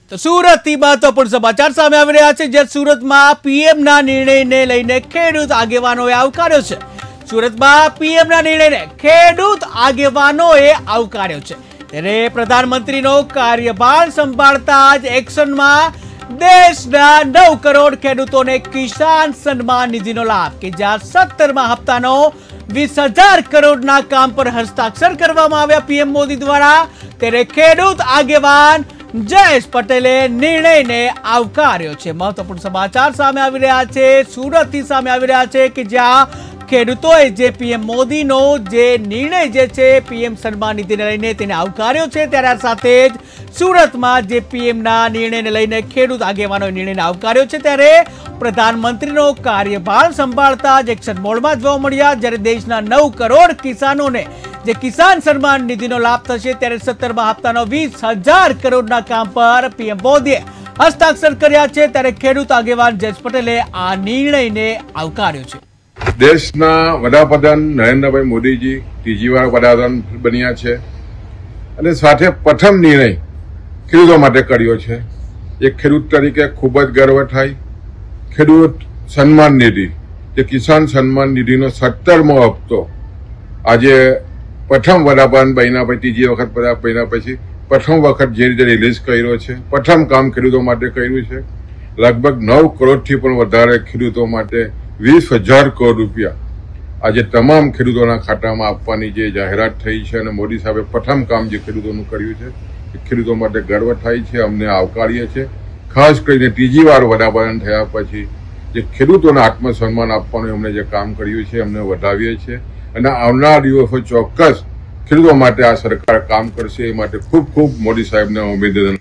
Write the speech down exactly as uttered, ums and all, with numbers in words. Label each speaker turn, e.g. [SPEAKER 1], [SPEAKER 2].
[SPEAKER 1] તો સુરતથી મહત્વપૂર્ણ સમાચાર સામે આવી રહ્યા છે, જે સુરતમાં પીએમના નિર્ણયને લઈને ખેડૂત આગેવાનોએ આવકાર્યો છે। સુરતમાં પીએમના નિર્ણયને ખેડૂત આગેવાનોએ આવકાર્યો છે, ત્યારે પ્રધાનમંત્રીનો કાર્યભાર સંભાળતા જ એક્શનમાં દેશના નવ કરોડ ખેડૂતોને કિસાન સન્માન નિધિનો લાભ કે જ્યાં સત્તરમા હપ્તાનો વીસ હજાર કરોડના કામ પર હસ્તાક્ષર કરવામાં આવ્યા પીએમ મોદી દ્વારા। ત્યારે ખેડૂત આગેવાન જયેશ પટેલે નિર્ણયને આવકાર્યો છે। મહત્વપૂર્ણ સમાચાર સામે આવી રહ્યા છે, સુરતથી સામે આવી રહ્યા છે કે જ્યાં ખેડૂતોએ જે પીએમ મોદીનો જે નિર્ણય જે છે પીએમ સન્માન નિધિને લઈને તેને આવકાર્યો છે, ત્યારે આ સાથે જ સુરતમાં જે પીએમના નિર્ણયને લઈને ખેડૂત આગેવાનોએ નિર્ણયને આવકાર્યો છે, ત્યારે પ્રધાનમંત્રીનો કાર્યભાર સંભાળતા જ એક્શન મોડમાં જોવા મળ્યા। જ્યારે દેશના નવ કરોડ કિસાનોને જે કિસાન સન્માન નિધિનો લાભ થશે, ત્યારે સત્તરમા હપ્તાનો વીસ હજાર કરોડના કામ પર પીએમ મોદીએ હસ્તાક્ષર કર્યા છે, ત્યારે ખેડૂત આગેવાન જયેશ પટેલે આ નિર્ણયને આવકાર્યો છે।
[SPEAKER 2] દેશના વડાપ્રધાન નરેન્દ્રભાઈ મોદીજી ત્રીજી વાર વડાપ્રધાન બન્યા છે અને સાથે પ્રથમ નિર્ણય ખેડૂતો માટે કર્યો છે। એક ખેડૂત તરીકે ખૂબ જ ગર્વ થાય। ખેડૂત સન્માન નિધિ, જે કિસાન સન્માન નિધિનો સત્તરમો હપ્તો આજે પ્રથમ વડાપ્રધાન બન્યા પછી ત્રીજી વખત બન્યા પછી પ્રથમ વખત જે રીતે રિલીઝ કર્યો છે, પ્રથમ કામ ખેડૂતો માટે કર્યું છે। લગભગ નવ કરોડથી પણ વધારે ખેડૂતો માટે વીસ હજાર કરોડ રૂપિયા આજે તમામ ખેડૂતોના ખાતામાં આપવાની જે જાહેરાત થઈ છે અને મોદી સાહેબે પ્રથમ કામ જે ખેડૂતોનું કર્યું છે એ ખેડૂતો માટે ગર્વ થાય છે, અમને આવકારીએ છીએ। ખાસ કરીને ત્રીજી વાર વડાપ્રધાન થયા પછી જે ખેડૂતોને આત્મસન્માન આપવાનું એમણે જે કામ કર્યું છે અમને વધાવીએ છીએ અને આવનાર દિવસો ચોક્કસ ખેડૂતો માટે આ સરકાર કામ કરશે, એ માટે ખૂબ ખૂબ મોદી સાહેબને અભિનંદન।